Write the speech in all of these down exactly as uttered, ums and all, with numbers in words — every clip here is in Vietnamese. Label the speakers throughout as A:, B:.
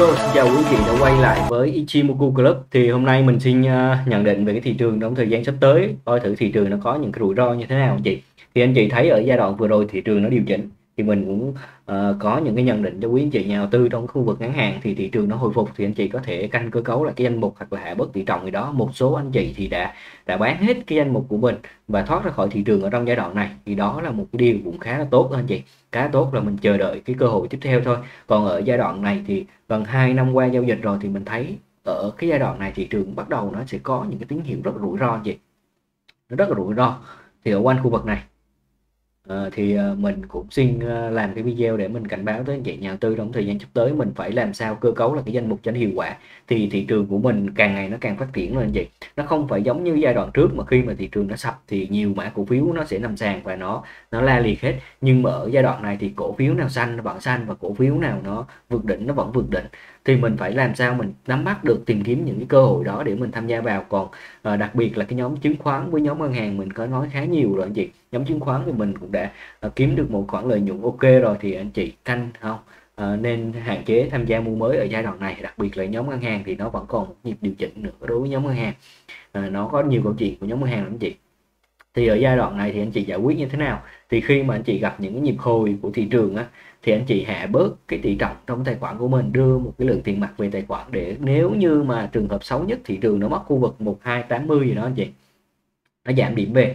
A: Hello, xin chào quý chị đã quay lại với Ichimoku Club. Thì hôm nay mình xin uh, nhận định về cái thị trường trong thời gian sắp tới, coi thử thị trường nó có những cái rủi ro như thế nào anh chị. Thì anh chị thấy ở giai đoạn vừa rồi thị trường nó điều chỉnh, thì mình cũng uh, có những cái nhận định cho quý anh chị nhà đầu tư trong khu vực ngắn hạn. Thì thị trường nó hồi phục thì anh chị có thể canh cơ cấu lại cái danh mục hoặc là hạ bớt tỷ trọng gì đó. Một số anh chị thì đã đã bán hết cái danh mục của mình và thoát ra khỏi thị trường ở trong giai đoạn này, thì đó là một cái điều cũng khá là tốt đó anh chị. Khá tốt là mình chờ đợi cái cơ hội tiếp theo thôi. Còn ở giai đoạn này thì gần hai năm qua giao dịch rồi, thì mình thấy ở cái giai đoạn này thị trường bắt đầu nó sẽ có những cái tín hiệu rất là rủi ro gì, nó rất là rủi ro. Thì ở quanh khu vực này Ờ, thì ờ, mình cũng xin ờ, làm cái video để mình cảnh báo tới anh chị nhà đầu tư trong thời gian sắp tới mình phải làm sao cơ cấu là cái danh mục cho nó hiệu quả. Thì thị trường của mình càng ngày nó càng phát triển lên anh chị, nó không phải giống như giai đoạn trước mà khi mà thị trường nó sập thì nhiều mã cổ phiếu nó sẽ nằm sàn và nó nó la liệt hết. Nhưng mà ở giai đoạn này thì cổ phiếu nào xanh nó vẫn xanh và cổ phiếu nào nó vượt đỉnh nó vẫn vượt đỉnh. Thì mình phải làm sao mình nắm bắt được, tìm kiếm những cái cơ hội đó để mình tham gia vào. Còn uh, đặc biệt là cái nhóm chứng khoán với nhóm ngân hàng mình có nói khá nhiều rồi anh chị. Nhóm chứng khoán thì mình cũng đã uh, kiếm được một khoản lợi nhuận ok rồi, thì anh chị canh không uh, nên hạn chế tham gia mua mới ở giai đoạn này. Đặc biệt là nhóm ngân hàng thì nó vẫn còn một nhịp điều chỉnh nữa. Đối với nhóm ngân hàng uh, nó có nhiều câu chuyện của nhóm ngân hàng anh chị. Thì ở giai đoạn này thì anh chị giải quyết như thế nào? Thì khi mà anh chị gặp những cái nhịp hồi của thị trường á, thì anh chị hạ bớt cái tỷ trọng trong tài khoản của mình, đưa một cái lượng tiền mặt về tài khoản, để nếu như mà trường hợp xấu nhất thị trường nó mất khu vực một hai tám mươi gì đó anh chị, nó giảm điểm về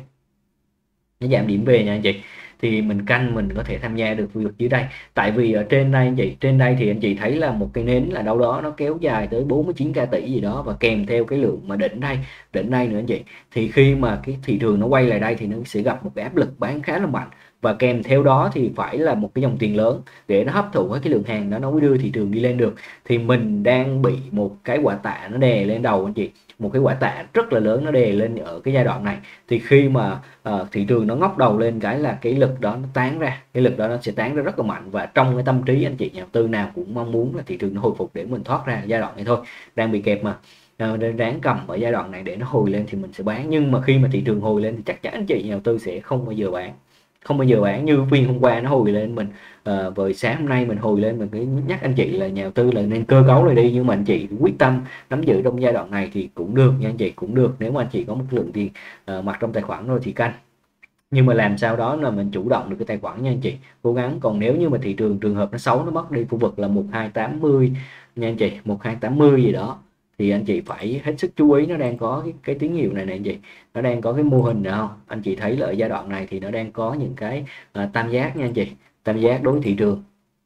A: nó giảm điểm về nha anh chị, thì mình canh mình có thể tham gia được khu vực dưới đây. Tại vì ở trên đây anh chị, trên đây thì anh chị thấy là một cái nến là đâu đó nó kéo dài tới bốn mươi chín k tỷ gì đó, và kèm theo cái lượng mà đỉnh đây đỉnh đây nữa anh chị. Thì khi mà cái thị trường nó quay lại đây thì nó sẽ gặp một cái áp lực bán khá là mạnh, và kèm theo đó thì phải là một cái dòng tiền lớn để nó hấp thụ hết cái lượng hàng đó, nó mới đưa thị trường đi lên được. Thì mình đang bị một cái quả tạ nó đè lên đầu anh chị, một cái quả tạ rất là lớn nó đè lên ở cái giai đoạn này. Thì khi mà uh, thị trường nó ngóc đầu lên cái là cái lực đó nó tán ra, cái lực đó nó sẽ tán ra rất là mạnh. Và trong cái tâm trí anh chị nhà đầu tư nào cũng mong muốn là thị trường nó hồi phục để mình thoát ra giai đoạn này thôi. Đang bị kẹp mà, uh, ráng cầm ở giai đoạn này để nó hồi lên thì mình sẽ bán. Nhưng mà khi mà thị trường hồi lên thì chắc chắn anh chị nhà đầu tư sẽ không bao giờ bán, không bao giờ bán. Như phiên hôm qua nó hồi lên mình uh, với sáng hôm nay mình hồi lên, mình cứ nhắc anh chị là nhà đầu tư là nên cơ cấu lại đi. Nhưng mà anh chị quyết tâm nắm giữ trong giai đoạn này thì cũng được nha anh chị, cũng được. Nếu mà anh chị có một lượng tiền uh, mặt trong tài khoản rồi thì canh, nhưng mà làm sao đó là mình chủ động được cái tài khoản nha anh chị, cố gắng. Còn nếu như mà thị trường trường hợp nó xấu, nó mất đi khu vực là một hai tám mươi nha anh chị, một hai tám mươi gì đó, thì anh chị phải hết sức chú ý. Nó đang có cái, cái tín hiệu này này anh chị, nó đang có cái mô hình nào không anh chị thấy là ở giai đoạn này thì nó đang có những cái uh, tam giác nha anh chị, tam giác đối với thị trường.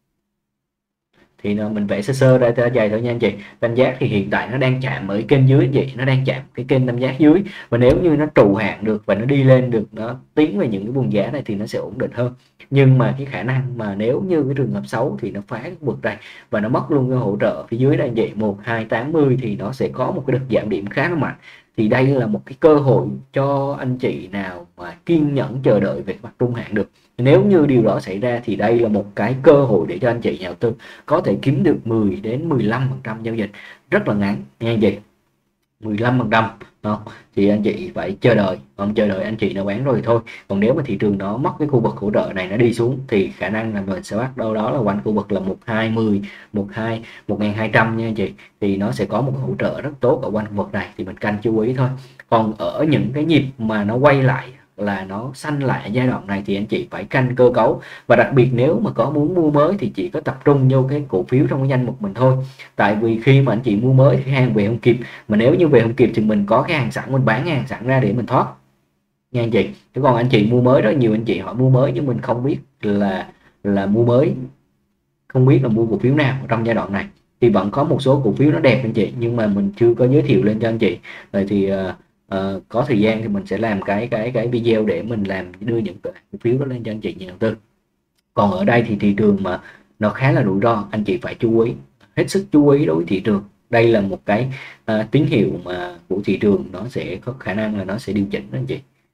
A: Thì nó, mình vẽ sơ sơ ra ra dày thôi nha anh chị. Tam giác thì hiện tại nó đang chạm ở kênh dưới anh chị, nó đang chạm cái kênh tam giác dưới, và nếu như nó trụ hạn được và nó đi lên được, nó tiến về những cái vùng giá này thì nó sẽ ổn định hơn. Nhưng mà cái khả năng mà nếu như cái trường hợp xấu thì nó phá cái vực đây và nó mất luôn cái hỗ trợ phía dưới đây anh chị, một hai tám mươi, thì nó sẽ có một cái đợt giảm điểm khá là mạnh. Thì đây là một cái cơ hội cho anh chị nào mà kiên nhẫn chờ đợi về mặt trung hạn được. Nếu như điều đó xảy ra thì đây là một cái cơ hội để cho anh chị nhà đầu tư có thể kiếm được mười đến mười lăm phần trăm giao dịch rất là ngắn nha anh chị, mười lăm phần trăm không? Thì anh chị phải chờ đợi, không chờ đợi anh chị nào bán rồi thì thôi. Còn nếu mà thị trường nó mất cái khu vực hỗ trợ này, nó đi xuống thì khả năng là mình sẽ bắt đâu đó là quanh khu vực là một hai mươi, một hai một nghìn hai trăm nha anh chị. Thì nó sẽ có một hỗ trợ rất tốt ở quanh khu vực này, thì mình canh chú ý thôi. Còn ở những cái nhịp mà nó quay lại là nó xanh lại giai đoạn này thì anh chị phải canh cơ cấu. Và đặc biệt nếu mà có muốn mua mới thì chỉ có tập trung vô cái cổ phiếu trong cái danh mục mình thôi. Tại vì khi mà anh chị mua mới thì hàng về không kịp, mà nếu như về không kịp thì mình có cái hàng sẵn, mình bán hàng sẵn ra để mình thoát nha anh chị. Chứ còn anh chị mua mới, rất nhiều anh chị họ mua mới nhưng mình không biết là là mua mới, không biết là mua cổ phiếu nào trong giai đoạn này. Thì vẫn có một số cổ phiếu nó đẹp anh chị, nhưng mà mình chưa có giới thiệu lên cho anh chị. Rồi thì uh, uh, có thời gian thì mình sẽ làm cái cái cái video để mình làm đưa những cổ phiếu đó lên cho anh chị nhà đầu tư. Còn ở đây thì thị trường mà nó khá là rủi ro, anh chị phải chú ý, hết sức chú ý đối với thị trường. Đây là một cái uh, tín hiệu mà của thị trường nó sẽ có khả năng là nó sẽ điều chỉnh đó anh chị.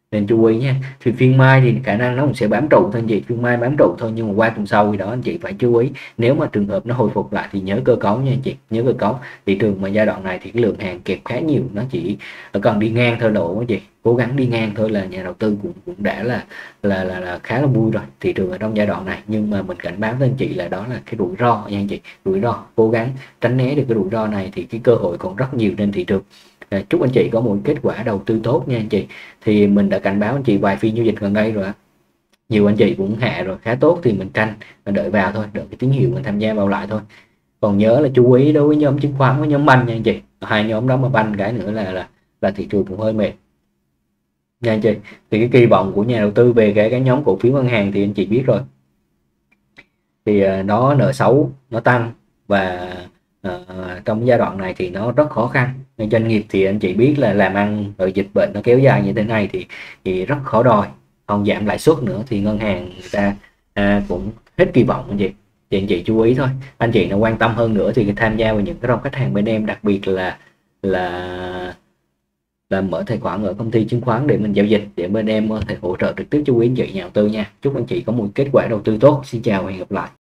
A: nên chú ý nha. Thì phiên mai thì khả năng nó cũng sẽ bám trụ thôi anh chị, phiên mai bám trụ thôi, nhưng mà qua tuần sau thì đó anh chị phải chú ý. Nếu mà trường hợp nó hồi phục lại thì nhớ cơ cấu nha anh chị, nhớ cơ cấu. Thị trường mà giai đoạn này thì cái lượng hàng kẹp khá nhiều, nó chỉ còn đi ngang thôi độ anh chị, cố gắng đi ngang thôi là nhà đầu tư cũng cũng đã là là là, là khá là vui rồi. Thị trường ở trong giai đoạn này, nhưng mà mình cảnh báo với anh chị là đó là cái rủi ro nha anh chị, rủi ro, cố gắng tránh né được cái rủi ro này thì cái cơ hội còn rất nhiều trên thị trường. À, chúc anh chị có một kết quả đầu tư tốt nha anh chị. Thì mình đã cảnh báo anh chị vài phiên giao dịch gần đây rồi, nhiều anh chị cũng hạ rồi khá tốt thì mình canh, mình đợi vào thôi, đợi cái tín hiệu mình tham gia vào lại thôi. Còn nhớ là chú ý đối với nhóm chứng khoán với nhóm banh nha anh chị, hai nhóm đó mà banh cái nữa là là là thị trường cũng hơi mệt nha anh chị. Thì cái kỳ vọng của nhà đầu tư về cái cái nhóm cổ phiếu ngân hàng thì anh chị biết rồi, thì nó nợ xấu nó tăng, và uh, trong giai đoạn này thì nó rất khó khăn. Nên doanh nghiệp thì anh chị biết là làm ăn rồi dịch bệnh nó kéo dài như thế này thì thì rất khó đòi, không giảm lãi suất nữa thì ngân hàng người ta à, cũng hết kỳ vọng anh chị. Thì anh chị chú ý thôi, anh chị nó quan tâm hơn nữa thì tham gia vào những cái dòng khách hàng bên em, đặc biệt là là là mở tài khoản ở công ty chứng khoán để mình giao dịch, để bên em có thể hỗ trợ trực tiếp cho quý anh chị nhà đầu tư nha. Chúc anh chị có một kết quả đầu tư tốt. Xin chào và hẹn gặp lại.